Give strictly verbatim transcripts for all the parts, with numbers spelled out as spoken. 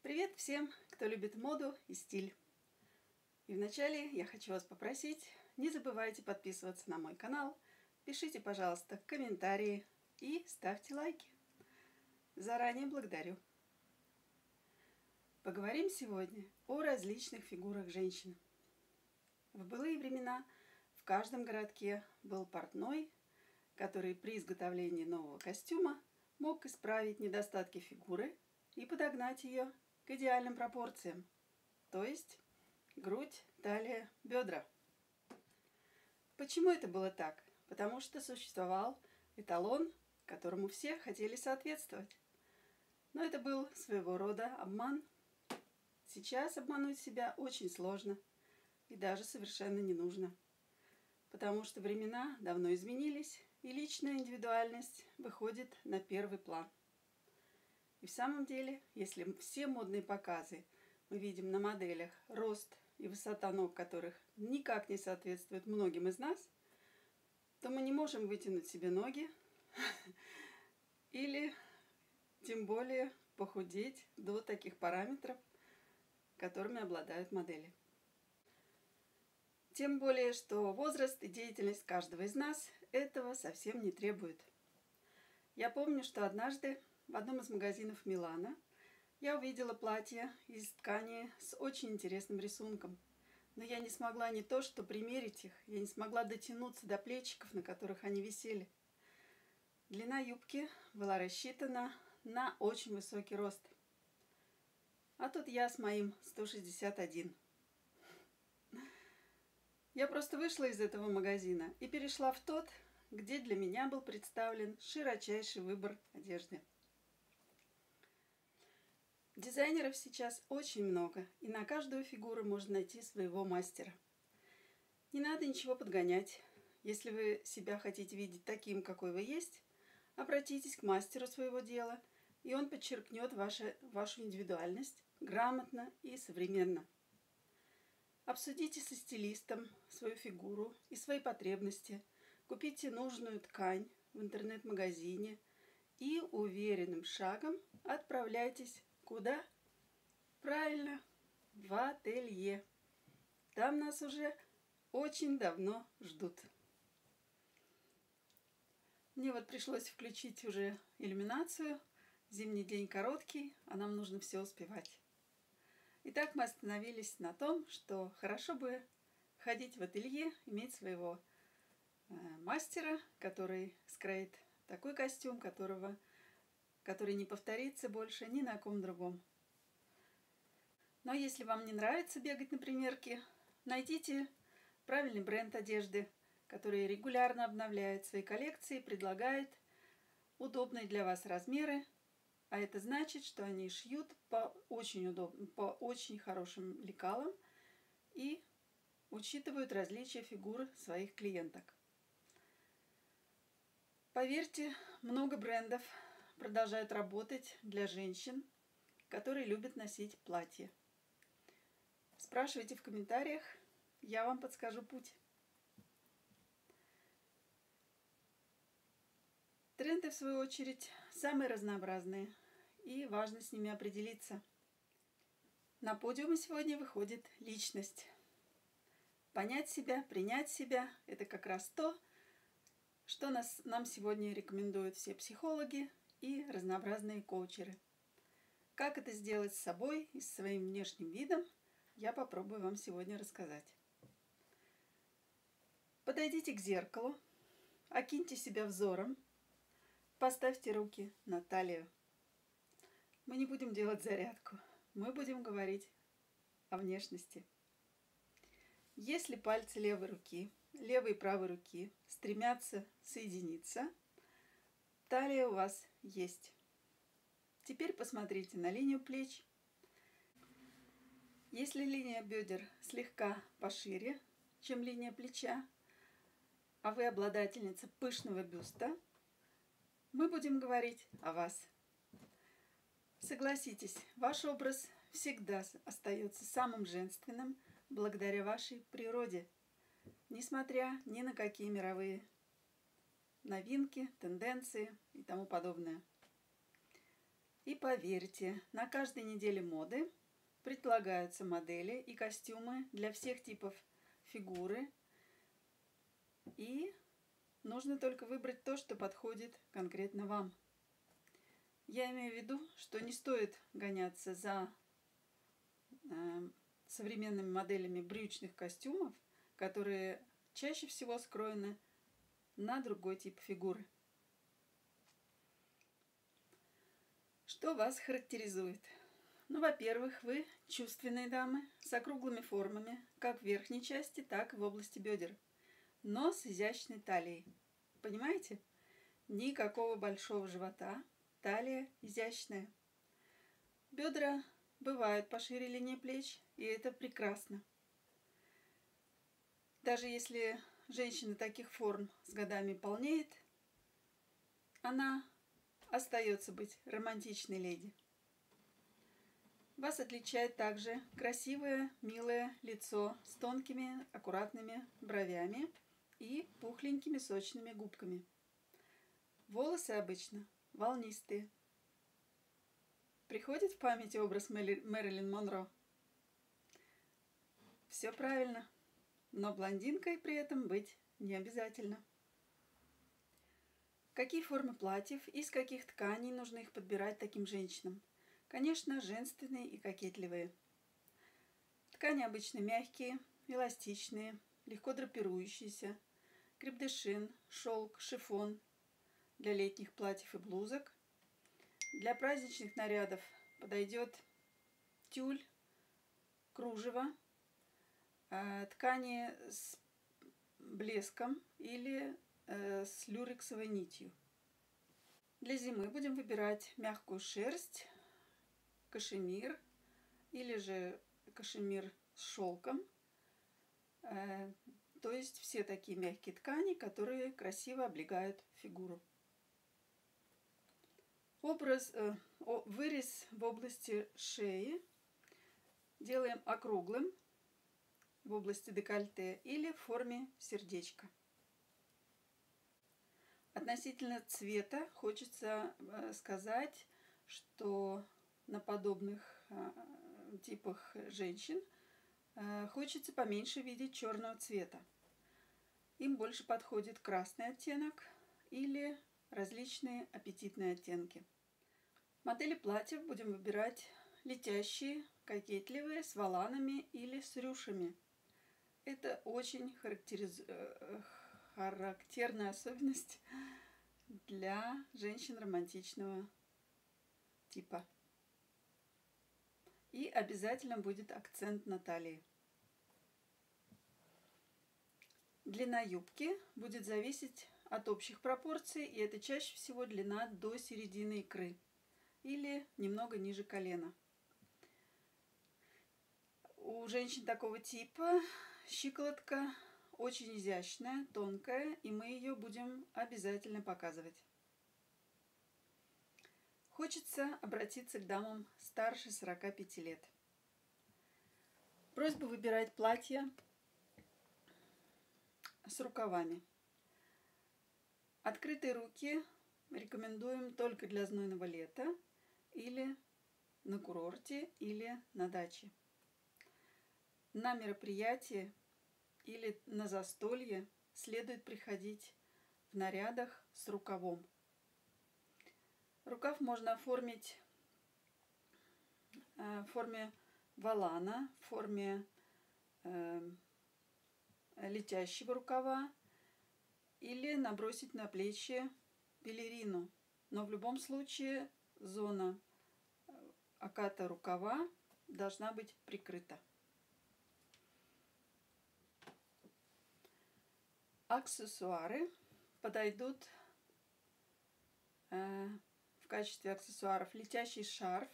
Привет всем, кто любит моду и стиль. И вначале я хочу вас попросить, не забывайте подписываться на мой канал, пишите, пожалуйста, комментарии и ставьте лайки. Заранее благодарю. Поговорим сегодня о различных фигурах женщин. В былые времена в каждом городке был портной, который при изготовлении нового костюма мог исправить недостатки фигуры и подогнать ее к идеальным пропорциям, то есть грудь, талия, бедра. Почему это было так? Потому что существовал эталон, которому все хотели соответствовать. Но это был своего рода обман. Сейчас обмануть себя очень сложно и даже совершенно не нужно, потому что времена давно изменились, и личная индивидуальность выходит на первый план. И в самом деле, если все модные показы мы видим на моделях, рост и высота ног которых никак не соответствуют многим из нас, то мы не можем вытянуть себе ноги или тем более похудеть до таких параметров, которыми обладают модели. Тем более, что возраст и деятельность каждого из нас этого совсем не требует. Я помню, что однажды в одном из магазинов Милана я увидела платье из ткани с очень интересным рисунком. Но я не смогла не то что примерить их, я не смогла дотянуться до плечиков, на которых они висели. Длина юбки была рассчитана на очень высокий рост. А тут я с моим сто шестьдесят один. Я просто вышла из этого магазина и перешла в тот, где для меня был представлен широчайший выбор одежды. Дизайнеров сейчас очень много, и на каждую фигуру можно найти своего мастера. Не надо ничего подгонять. Если вы себя хотите видеть таким, какой вы есть, обратитесь к мастеру своего дела, и он подчеркнет вашу, вашу индивидуальность грамотно и современно. Обсудите со стилистом свою фигуру и свои потребности, купите нужную ткань в интернет-магазине и уверенным шагом отправляйтесь куда? Правильно, в ателье. Там нас уже очень давно ждут. Мне вот пришлось включить уже иллюминацию. Зимний день короткий, а нам нужно все успевать. Итак, мы остановились на том, что хорошо бы ходить в ателье, иметь своего э, мастера, который скроит такой костюм, которого который не повторится больше ни на ком другом. Но если вам не нравится бегать на примерке, найдите правильный бренд одежды, который регулярно обновляет свои коллекции, предлагает удобные для вас размеры, а это значит, что они шьют по очень удобным, по очень хорошим лекалам и учитывают различия фигур своих клиенток. Поверьте, много брендов продолжают работать для женщин, которые любят носить платья. Спрашивайте в комментариях, я вам подскажу путь. Тренды, в свою очередь, самые разнообразные, и важно с ними определиться. На подиум сегодня выходит личность. Понять себя, принять себя – это как раз то, что нас, нам сегодня рекомендуют все психологи и разнообразные коучеры. Как это сделать с собой и с своим внешним видом, я попробую вам сегодня рассказать. Подойдите к зеркалу, окиньте себя взором, поставьте руки на талию. Мы не будем делать зарядку, мы будем говорить о внешности. Если пальцы левой руки, левой и правой руки стремятся соединиться, талия у вас есть. Теперь посмотрите на линию плеч. Если линия бедер слегка пошире, чем линия плеча, а вы обладательница пышного бюста, мы будем говорить о вас. Согласитесь, ваш образ всегда остается самым женственным благодаря вашей природе, несмотря ни на какие мировые новинки, тенденции и тому подобное. И поверьте, на каждой неделе моды предлагаются модели и костюмы для всех типов фигуры. И нужно только выбрать то, что подходит конкретно вам. Я имею в виду, что не стоит гоняться за э, современными моделями брючных костюмов, которые чаще всего скроены на другой тип фигуры. Что вас характеризует? Ну, во-первых, вы чувственные дамы с округлыми формами, как в верхней части, так и в области бедер, но с изящной талией. Понимаете? Никакого большого живота, талия изящная. Бедра бывают пошире линии плеч, и это прекрасно. Даже если женщина таких форм с годами полнеет, она остается быть романтичной леди. Вас отличает также красивое, милое лицо с тонкими, аккуратными бровями и пухленькими сочными губками. Волосы обычно волнистые. Приходит в память образ Мэрилин Монро? Все правильно, но блондинкой при этом быть не обязательно. Какие формы платьев, из каких тканей нужно их подбирать таким женщинам? Конечно, женственные и кокетливые. Ткани обычно мягкие, эластичные, легко драпирующиеся. Крепдешин, шелк, шифон для летних платьев и блузок. Для праздничных нарядов подойдет тюль, кружево, ткани с блеском или с люрексовой нитью. Для зимы будем выбирать мягкую шерсть, кашемир или же кашемир с шелком. То есть все такие мягкие ткани, которые красиво облегают фигуру. Образ, э, вырез в области шеи делаем округлым в области декольте или в форме сердечка. Относительно цвета хочется сказать, что на подобных э, типах женщин э, хочется поменьше видеть черного цвета. Им больше подходит красный оттенок или различные аппетитные оттенки. Модели платьев будем выбирать летящие, кокетливые, с воланами или с рюшами. Это очень характериз... характерная особенность для женщин романтичного типа. И обязательно будет акцент на талии. Длина юбки будет зависеть от общих пропорций, и это чаще всего длина до середины икры или немного ниже колена. У женщин такого типа щиколотка очень изящная, тонкая, и мы ее будем обязательно показывать. Хочется обратиться к дамам старше сорока пяти лет. Просьба выбирать платья с рукавами. Открытые руки рекомендуем только для знойного лета или на курорте, или на даче. На мероприятие или на застолье следует приходить в нарядах с рукавом. Рукав можно оформить в форме волана, в форме э, летящего рукава или набросить на плечи пелерину. Но в любом случае зона оката рукава должна быть прикрыта. Аксессуары подойдут э, в качестве аксессуаров летящий шарф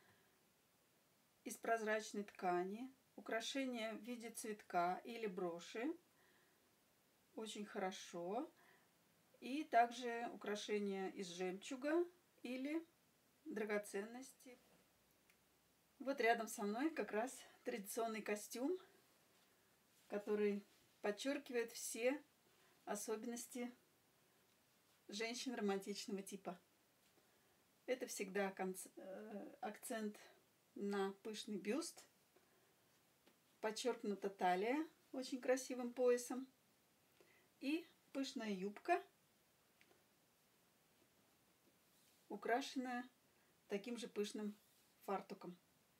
из прозрачной ткани, украшения в виде цветка или броши, очень хорошо, и также украшения из жемчуга или драгоценности. Вот рядом со мной как раз традиционный костюм, который подчеркивает все особенности женщин романтичного типа. Это всегда акцент на пышный бюст. Подчеркнута талия очень красивым поясом. И пышная юбка, украшенная таким же пышным фартуком.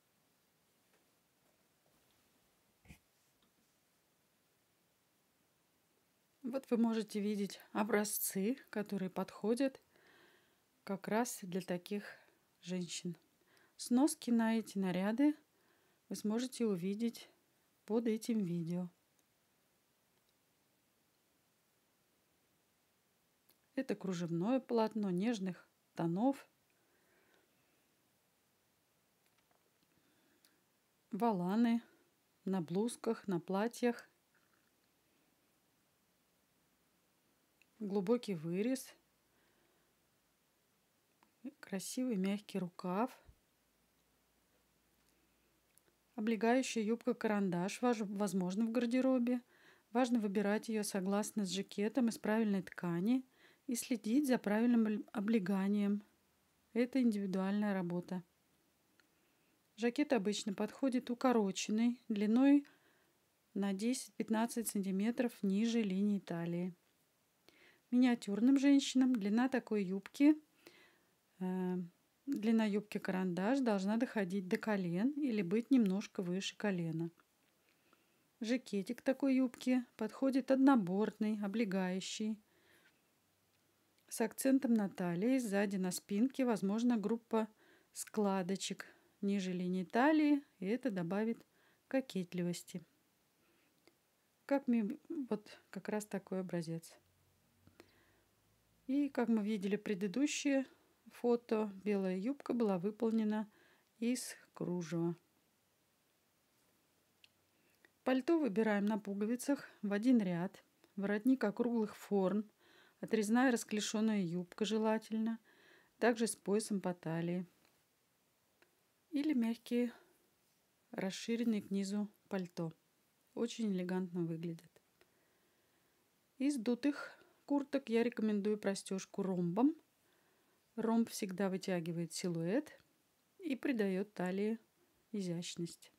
Вот вы можете видеть образцы, которые подходят как раз для таких женщин. Сноски на эти наряды вы сможете увидеть под этим видео. Это кружевное полотно нежных тонов, воланы на блузках, на платьях, глубокий вырез, красивый мягкий рукав, облегающая юбка-карандаш, возможно, в гардеробе. Важно выбирать ее согласно с жакетом из правильной ткани и следить за правильным облеганием. Это индивидуальная работа. Жакет обычно подходит укороченный, длиной на десять-пятнадцать сантиметров ниже линии талии. Миниатюрным женщинам длина такой юбки, э, длина юбки карандаш должна доходить до колен или быть немножко выше колена. Жакетик такой юбки подходит однобортный, облегающий, с акцентом на талии. Сзади на спинке возможна группа складочек ниже линии талии, и это добавит кокетливости. Как мы, вот как раз такой образец. И как мы видели предыдущее фото, белая юбка была выполнена из кружева. Пальто выбираем на пуговицах в один ряд. Воротник округлых форм, отрезная расклешенная юбка желательно, также с поясом по талии. Или мягкие, расширенные к низу пальто. Очень элегантно выглядит. Из дутых курток я рекомендую простежку ромбом. Ромб всегда вытягивает силуэт и придает талии изящность.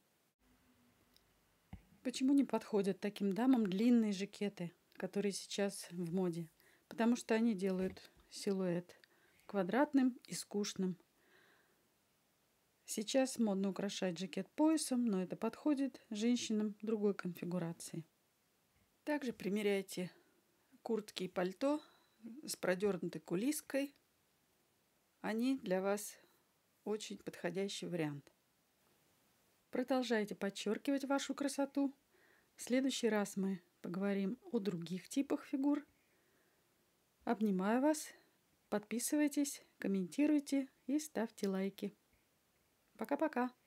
Почему не подходят таким дамам длинные жакеты, которые сейчас в моде? Потому что они делают силуэт квадратным и скучным. Сейчас модно украшать жакет поясом, но это подходит женщинам другой конфигурации. Также примеряйте куртки и пальто с продернутой кулиской. Они для вас очень подходящий вариант. Продолжайте подчеркивать вашу красоту. В следующий раз мы поговорим о других типах фигур. Обнимаю вас. Подписывайтесь, комментируйте и ставьте лайки. Пока-пока.